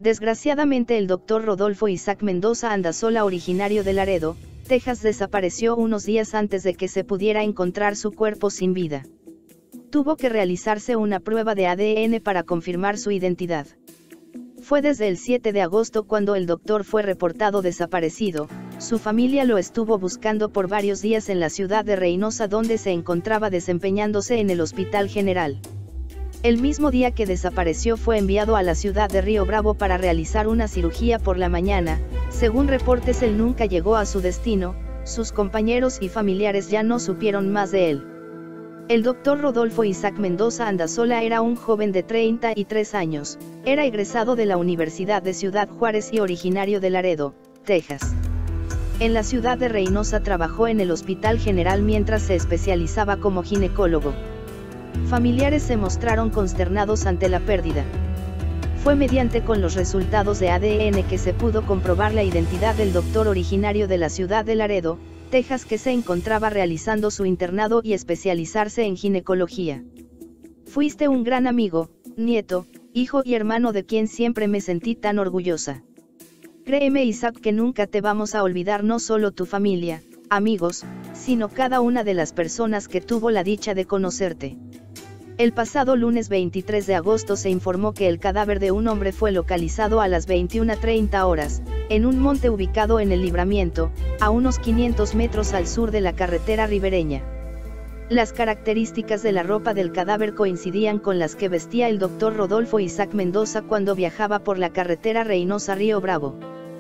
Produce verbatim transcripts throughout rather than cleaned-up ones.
Desgraciadamente el doctor Rodolfo Isaac Mendoza Andazola, originario de Laredo, Texas, desapareció unos días antes de que se pudiera encontrar su cuerpo sin vida. Tuvo que realizarse una prueba de A D N para confirmar su identidad. Fue desde el siete de agosto cuando el doctor fue reportado desaparecido. Su familia lo estuvo buscando por varios días en la ciudad de Reynosa, donde se encontraba desempeñándose en el Hospital General. El mismo día que desapareció fue enviado a la ciudad de Río Bravo para realizar una cirugía por la mañana. Según reportes, él nunca llegó a su destino. Sus compañeros y familiares ya no supieron más de él. El doctor Rodolfo Isaac Mendoza Andazola era un joven de treinta y tres años, era egresado de la Universidad de Ciudad Juárez y originario de Laredo, Texas. En la ciudad de Reynosa trabajó en el Hospital General mientras se especializaba como ginecólogo. Familiares se mostraron consternados ante la pérdida. Fue mediante con los resultados de A D N que se pudo comprobar la identidad del doctor originario de la ciudad de Laredo, Texas, que se encontraba realizando su internado y especializarse en ginecología. Fuiste un gran amigo, nieto, hijo y hermano de quien siempre me sentí tan orgullosa. Créeme, Isaac, que nunca te vamos a olvidar, no solo tu familia, amigos, sino cada una de las personas que tuvo la dicha de conocerte. El pasado lunes veintitrés de agosto se informó que el cadáver de un hombre fue localizado a las veintiuna treinta horas, en un monte ubicado en el Libramiento, a unos quinientos metros al sur de la carretera ribereña. Las características de la ropa del cadáver coincidían con las que vestía el doctor Rodolfo Isaac Mendoza cuando viajaba por la carretera Reynosa-Río Bravo.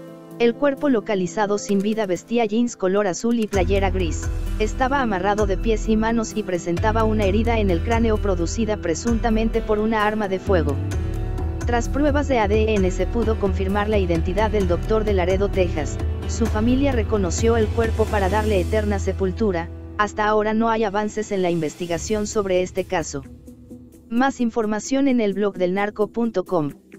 El cuerpo localizado sin vida vestía jeans color azul y playera gris, estaba amarrado de pies y manos y presentaba una herida en el cráneo producida presuntamente por una arma de fuego. Tras pruebas de A D N se pudo confirmar la identidad del doctor de Laredo, Texas. Su familia reconoció el cuerpo para darle eterna sepultura. Hasta ahora no hay avances en la investigación sobre este caso. Más información en el blog del narco punto com.